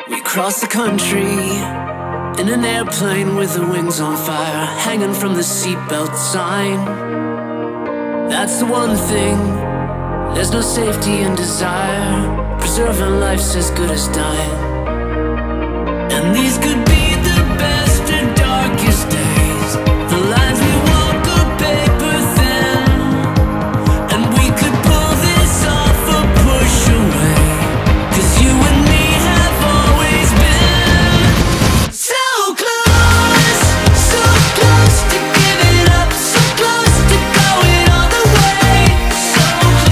We crossed the country in an airplane with the wings on fire, hanging from the seatbelt sign. That's the one thing, there's no safety in desire. Preserving life's as good as dying. And these could be the best or darkest days. The lines we walk are paper thin, and we could pull this off or push away. 'Cause you and me have always been so close to giving up, so close to going all the way. So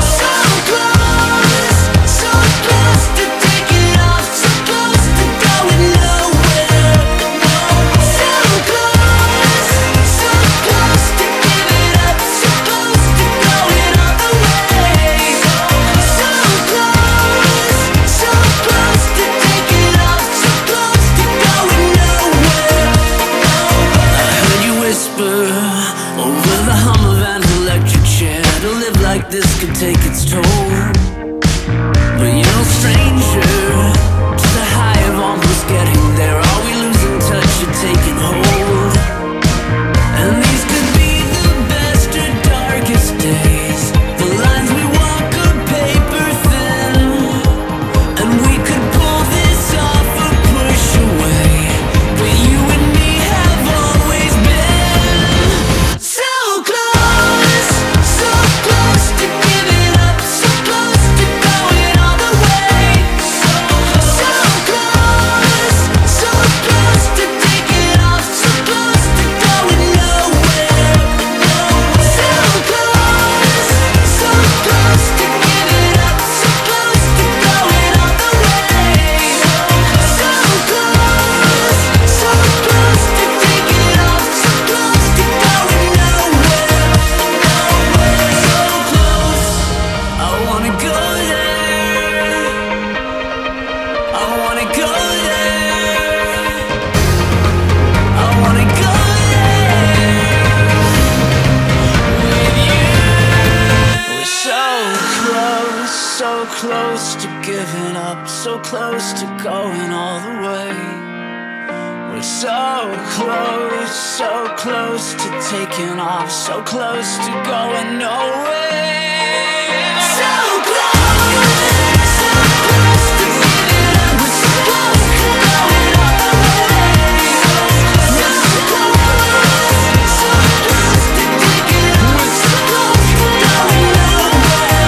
close to taking off, so close to going nowhere. So close to giving up, so close to going all the way. So close to taking off, so close to going nowhere. I heard you whisper over the hum of an electric chair. To live like this could take its toll, but you're no stranger to the high of almost getting there. Are we losing touch or taking hold? And these could be the best or darkest days. The lines we walk are paper thin, and we could pull this off or push away. But you and me have always been so close to giving up, so close to going all the way. So close to taking off, so close to going nowhere. So close to giving up, so close to going all the way. So close to taking off, so close to going nowhere. So close, I wanna go there. I wanna go there. I wanna go there with you. We're so close to giving up, so close to going all the way. We're so close to taking off, so close to going nowhere. So close to giving up, we're so close to going all the way. So close to taking off, so close to going nowhere.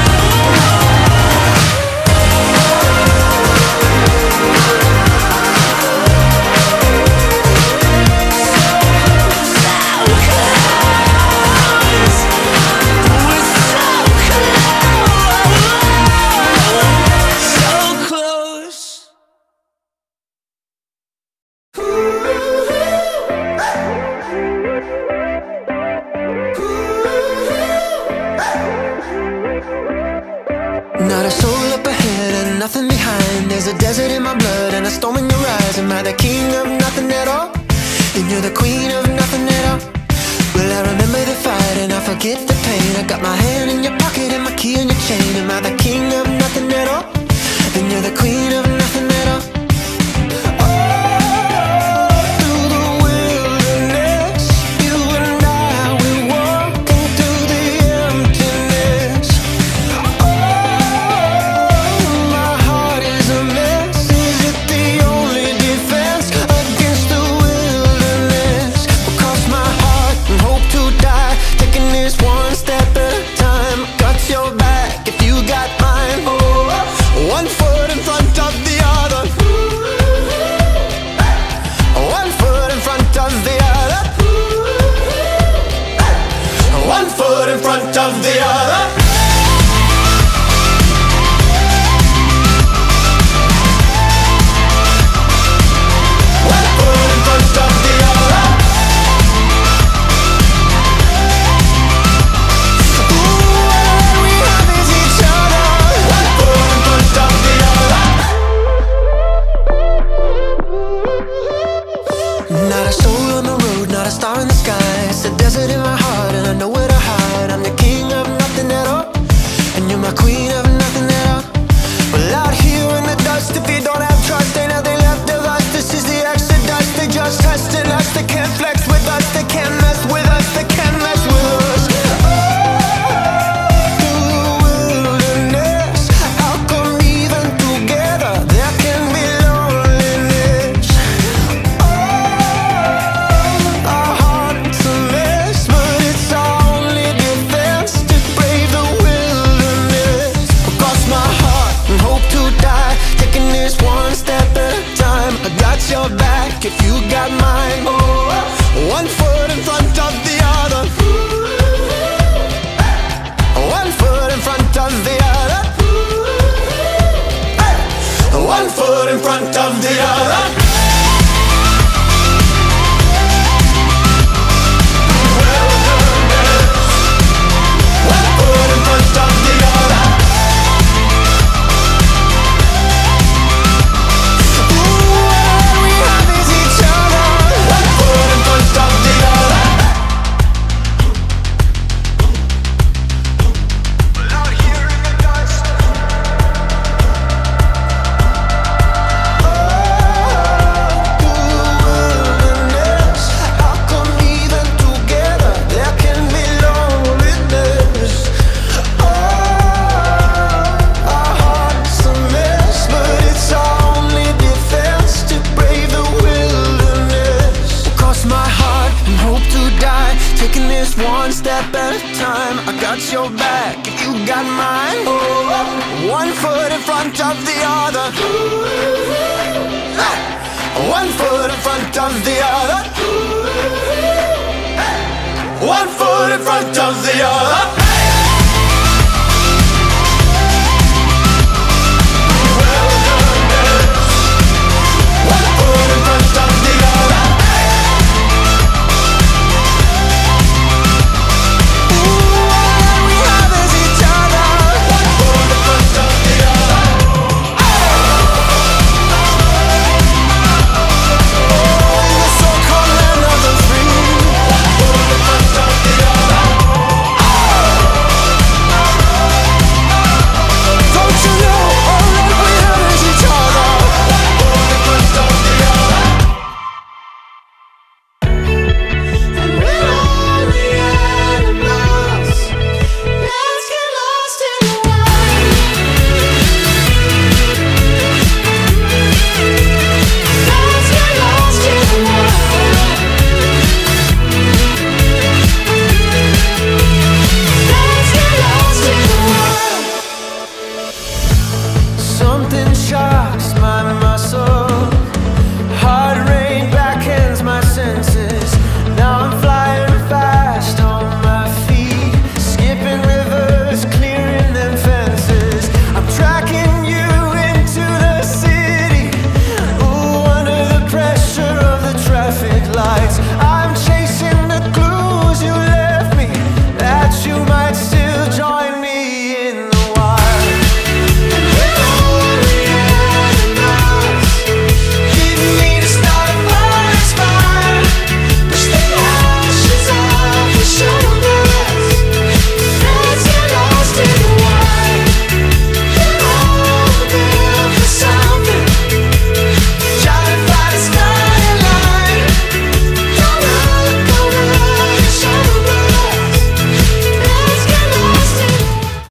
Not a soul up ahead and nothing behind. There's a desert in my blood and a storm in your eyes. Am I the king of nothing at all? And you're the queen of nothing at all. Well, I remember the fight and I forget the pain. I got my hand in your pocket and my key in your chain. Am I the king of nothing at all? And you're the queen of nothing at all. Through the wilderness, you and I, we're walking through the emptiness. My heart is a mess. Is it the only defense against the wilderness? Will cross my heart and hope to die, taking this one step at a time. Got your back if you got mine. front of the other. One foot in front of the other. One foot in front of